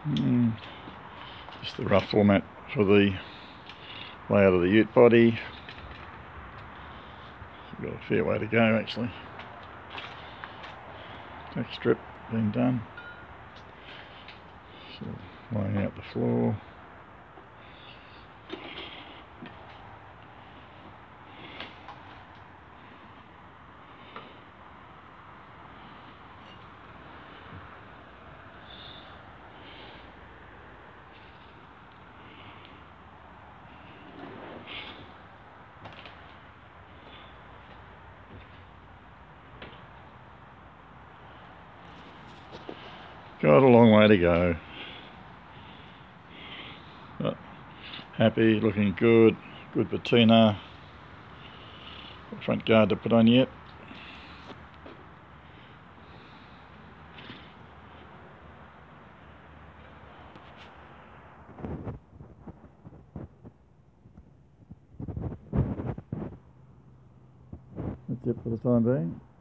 Just the rough format for the layout of the ute body. We've got a fair way to go actually. Tack strip being done. So laying out the floor. Got a long way to go, but happy, looking good, good patina. Front guard to put on yet. That's it for the time being.